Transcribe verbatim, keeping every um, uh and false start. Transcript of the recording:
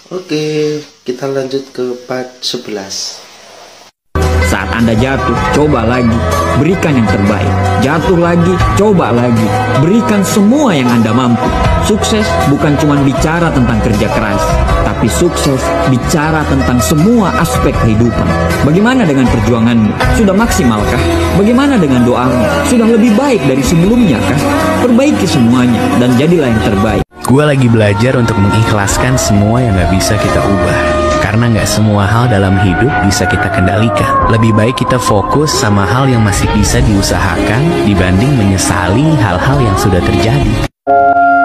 Oke, kita lanjut ke part sebelas. Saat Anda jatuh, coba lagi, berikan yang terbaik. Jatuh lagi, coba lagi, berikan semua yang Anda mampu. Sukses bukan cuma bicara tentang kerja keras, tapi sukses bicara tentang semua aspek kehidupan. Bagaimana dengan perjuanganmu? Sudah maksimalkah? Bagaimana dengan doamu? Sudah lebih baik dari sebelumnya kah? Perbaiki semuanya dan jadilah yang terbaik. Gue lagi belajar untuk mengikhlaskan semua yang gak bisa kita ubah. Karena gak semua hal dalam hidup bisa kita kendalikan. Lebih baik kita fokus sama hal yang masih bisa diusahakan dibanding menyesali hal-hal yang sudah terjadi.